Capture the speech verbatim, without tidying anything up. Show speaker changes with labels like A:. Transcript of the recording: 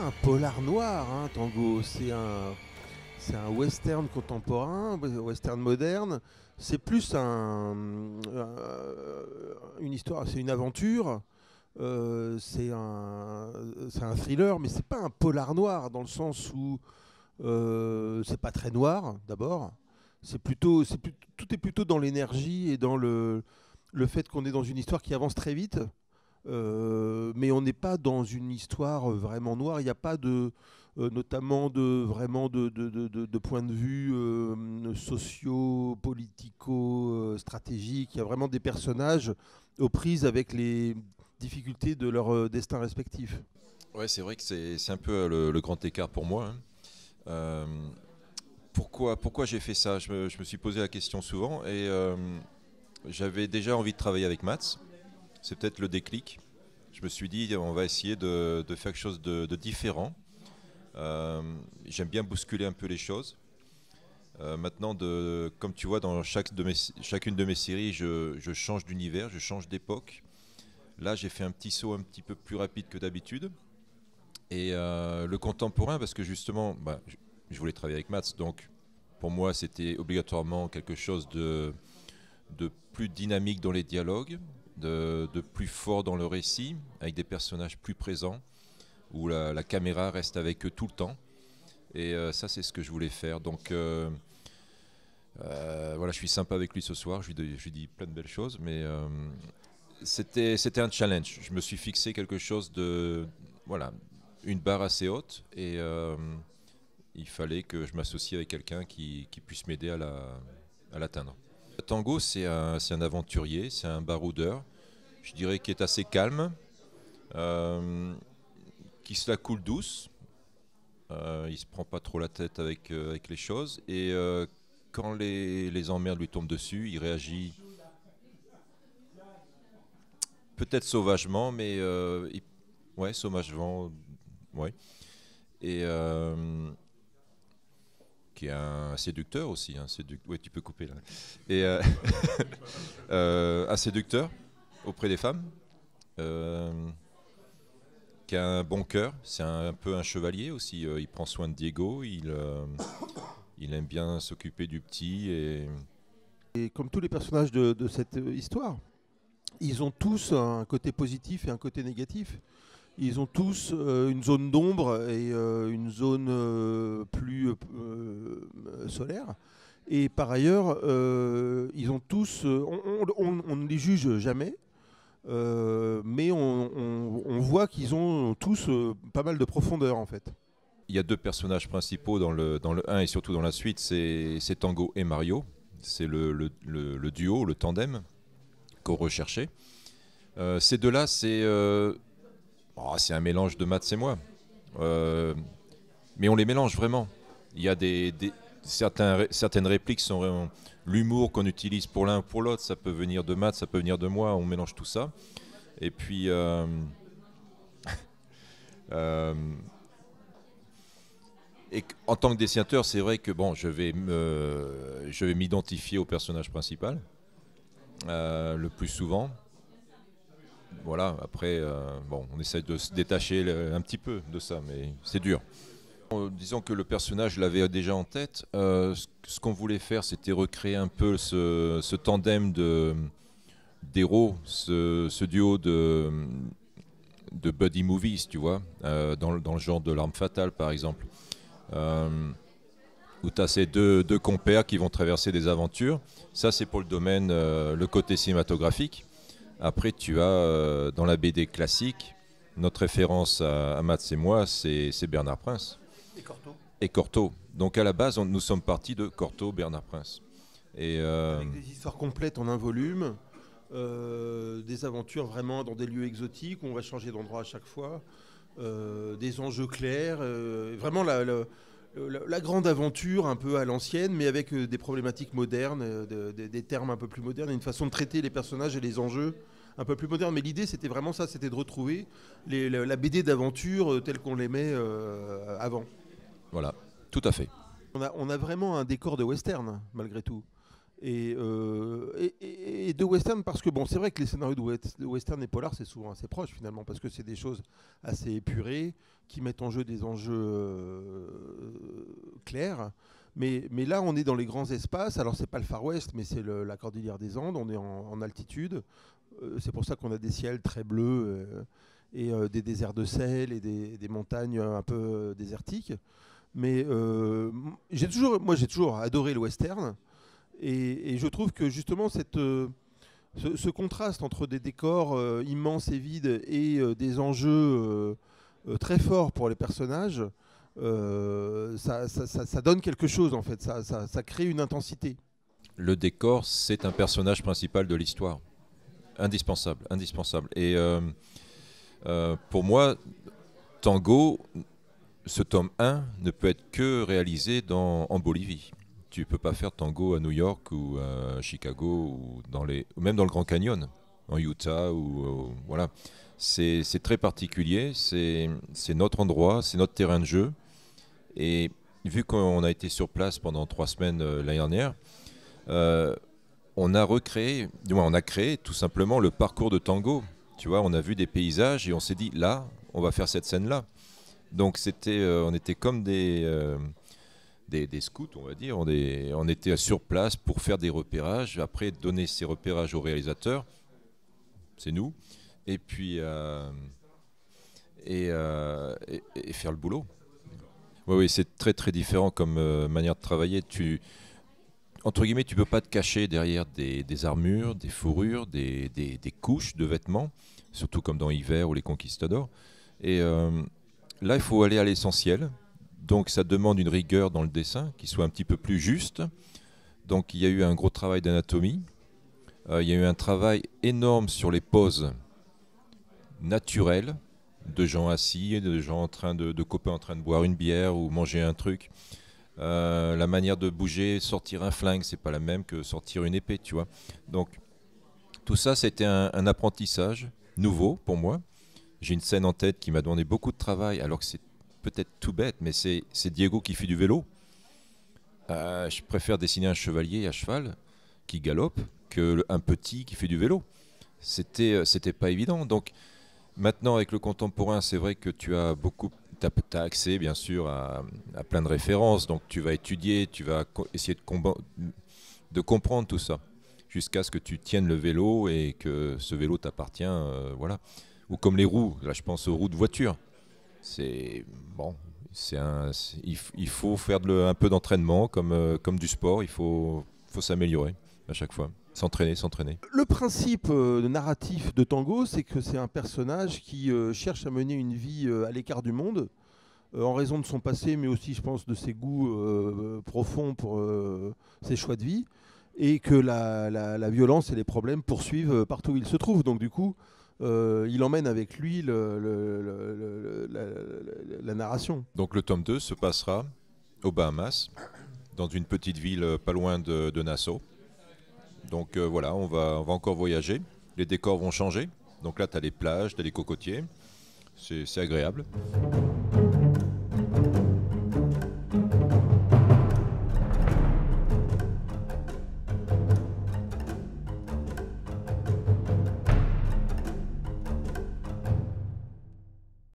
A: un polar noir, hein, Tango. C'est un, c'est un western contemporain, western moderne. C'est plus un, euh, une histoire, c'est une aventure. Euh, c'est un, c'est un thriller, mais c'est pas un polar noir dans le sens où euh, c'est pas très noir d'abord. C'est plutôt, c'est plus- tout est plutôt dans l'énergie et dans le, le fait qu'on est dans une histoire qui avance très vite. Euh, mais on n'est pas dans une histoire euh, vraiment noire. Il n'y a pas de, euh, notamment de vraiment de, de, de, de, de points de vue euh, sociaux, politico, euh, stratégiques. Il y a vraiment des personnages aux prises avec les difficultés de leur euh, destin respectif.
B: Ouais, c'est vrai que c'est c'est un peu euh, le, le grand écart pour moi, hein. Euh, pourquoi pourquoi j'ai fait ça? Je me, je me suis posé la question souvent et euh, j'avais déjà envie de travailler avec Mats. C'est peut-être le déclic. Je me suis dit, on va essayer de, de faire quelque chose de, de différent. Euh, J'aime bien bousculer un peu les choses. Euh, maintenant, de, comme tu vois, dans chaque de mes, chacune de mes séries, je, je change d'univers, je change d'époque. Là, j'ai fait un petit saut un petit peu plus rapide que d'habitude. Et euh, le contemporain, parce que justement, bah, je, je voulais travailler avec Mats, donc pour moi, c'était obligatoirement quelque chose de, de plus dynamique dans les dialogues, de, de plus fort dans le récit, avec des personnages plus présents, où la, la caméra reste avec eux tout le temps. Et euh, ça, c'est ce que je voulais faire. Donc euh, euh, voilà, je suis sympa avec lui ce soir, je lui, dis- je lui dis plein de belles choses, mais euh, c'était, c'était un challenge. Je me suis fixé quelque chose de... Voilà, une barre assez haute, et euh, il fallait que je m'associe avec quelqu'un qui, qui puisse m'aider à, la, à l'atteindre. Tango, c'est un, c'est un aventurier, c'est un baroudeur, je dirais qu'il est assez calme, euh, qui se la coule douce, euh, il se prend pas trop la tête avec, euh, avec les choses, et euh, quand les, les emmerdes lui tombent dessus, il réagit peut-être sauvagement, mais euh, il- ouais, sauvagement, ouais, et euh, qui est un séducteur aussi, un séduc- ouais, tu peux couper là, et euh, euh, un séducteur auprès des femmes. euh, qui a un bon cœur, c'est un, un peu un chevalier aussi. Euh, il prend soin de Diego, il, euh, il aime bien s'occuper du petit. Et
A: Et comme tous les personnages de, de cette euh, histoire, ils ont tous un côté positif et un côté négatif. Ils ont tous euh, une zone d'ombre et euh, une zone euh, plus euh, euh, solaire. Et par ailleurs, euh, ils ont tous. euh, on, on- on- on ne les juge jamais, euh, mais on, on- on voit qu'ils ont tous euh, pas mal de profondeur en fait.
B: il y a deux personnages principaux dans le, dans le un et surtout dans la suite, c'est c'est Tango et Mario. C'est le, le- le- le duo, le tandem qu'on recherchait. Euh, ces deux-là, c'est euh, oh, c'est un mélange de Mats et moi. Euh, mais on les mélange vraiment. Il y a des, des- certains, certaines répliques sont vraiment- l'humour qu'on utilise pour l'un ou pour l'autre. Ça peut venir de Matt, ça peut venir de moi. On mélange tout ça. Et puis, euh, euh, et en tant que dessinateur, c'est vrai que bon, je vais me, je vais m'identifier au personnage principal euh, le plus souvent. Voilà. Après, euh, bon, on essaie de se détacher le- un petit peu de ça, mais c'est dur. Euh, Disons que le personnage l'avait déjà en tête. Euh, ce ce qu'on voulait faire, c'était recréer un peu ce, ce tandem de d'héros, ce, ce duo de, de buddy movies, tu vois, euh, dans, le- dans le genre de L'Arme Fatale, par exemple, euh, où tu as ces deux, deux compères qui vont traverser des aventures. Ça, c'est pour le domaine, euh, le côté cinématographique. Après, tu as, euh, dans la B D classique, notre référence à, à Matt et moi, c'est c'est Bernard Prince
A: Et Corto.
B: et Corto. Donc à la base, on- nous sommes partis de Corto, Bernard Prince. Et euh,
A: Avec des histoires complètes en un volume, euh, des aventures vraiment dans des lieux exotiques où on va changer d'endroit à chaque fois, euh, des enjeux clairs, euh, vraiment la, la- la- la grande aventure un peu à l'ancienne, mais avec euh, des problématiques modernes, euh, de- de- des termes un peu plus modernes, et une façon de traiter les personnages et les enjeux un peu plus modernes. Mais l'idée, c'était vraiment ça, c'était de retrouver les- la, la B D d'aventure euh, telle qu'on l'aimait euh, avant.
B: voilà, tout à fait.
A: On a, on a vraiment un décor de western, malgré tout. Et, euh, et, et- et de western, parce que bon, c'est vrai que les scénarios de west- de western et polar, c'est souvent assez proche finalement, parce que c'est des choses assez épurées, qui mettent en jeu des enjeux euh, clairs. Mais, mais là, on est dans les grands espaces. Alors, c'est pas le Far West, mais c'est le- la cordillère des Andes. On est en, en altitude. Euh, c'est pour ça qu'on a des ciels très bleus euh, et euh, des déserts de sel et des, des montagnes un peu euh, désertiques. Mais euh, j'ai toujours, moi, j'ai toujours adoré le western. Et, et je trouve que justement, cette, euh, ce, ce contraste entre des décors euh, immenses et vides et euh, des enjeux euh, euh, très forts pour les personnages, euh, ça, ça- ça- ça donne quelque chose en fait, ça, ça- ça crée une intensité.
B: Le décor, c'est un personnage principal de l'histoire. Indispensable, indispensable. Et euh, euh, pour moi, Tango, ce tome un ne peut être que réalisé dans, en Bolivie. Tu ne peux pas faire Tango à New York ou à Chicago ou, dans les, ou même dans le Grand Canyon, en Utah. Ou, ou- voilà. C'est c'est très particulier, c'est c'est notre endroit, c'est notre terrain de jeu. Et vu qu'on a été sur place pendant trois semaines euh, l'année dernière, euh, on a recréé, du moins on a créé tout simplement le parcours de Tango. Tu vois, on a vu des paysages et on s'est dit là, on va faire cette scène-là. Donc c'était, euh, on était comme des, euh, des, des scouts, on va dire. On, est- on était sur place pour faire des repérages, après donner ces repérages au réalisateur, c'est nous, et puis euh, et, euh, et- et faire le boulot. Oui, oui, c'est très très différent comme euh, manière de travailler. Tu, entre guillemets, tu peux pas te cacher derrière des, des armures, des fourrures, des, des- des couches de vêtements, surtout comme dans Hiver ou les Conquistadors. Et euh, là, il faut aller à l'essentiel. Donc, ça demande une rigueur dans le dessin qui soit un petit peu plus juste. Donc, il y a eu un gros travail d'anatomie. Euh, il y a eu un travail énorme sur les poses naturelles de gens assis, de gens en train de, de copains en train de boire une bière ou manger un truc. Euh, la manière de bouger, sortir un flingue, c'est pas la même que sortir une épée, tu vois. Donc tout ça, c'était un, un apprentissage nouveau pour moi. J'ai une scène en tête qui m'a donné beaucoup de travail, alors que c'est peut-être tout bête, mais c'est c'est Diego qui fait du vélo. Euh, je préfère dessiner un chevalier à cheval qui galope que le- un petit qui fait du vélo. C'était euh, c'était pas évident. Donc maintenant, avec le contemporain, c'est vrai que tu as beaucoup, tu as accès bien sûr à, à plein de références, donc tu vas étudier, tu vas co- essayer de, comba- de comprendre tout ça, jusqu'à ce que tu tiennes le vélo et que ce vélo t'appartient, euh, voilà. Ou comme les roues, là je pense aux roues de voiture. C'est bon, c'est un, c'est- il, f- il faut faire de le- un peu d'entraînement, comme, euh, comme du sport, il faut, faut s'améliorer à chaque fois, s'entraîner, s'entraîner.
A: Le principe euh, narratif de Tango, c'est que c'est un personnage qui euh, cherche à mener une vie euh, à l'écart du monde, euh, en raison de son passé, mais aussi, je pense, de ses goûts euh, profonds pour euh, ses choix de vie, et que la, la- la violence et les problèmes poursuivent euh, partout où il se trouve. Donc, du coup, euh, il emmène avec lui le- le- le- le- la, la- la narration.
B: Donc le tome deux se passera aux Bahamas, dans une petite ville euh, pas loin de, de Nassau. Donc euh, voilà, on va, on va encore voyager. Les décors vont changer. Donc là, tu as les plages, tu as les cocotiers. C'est c'est agréable.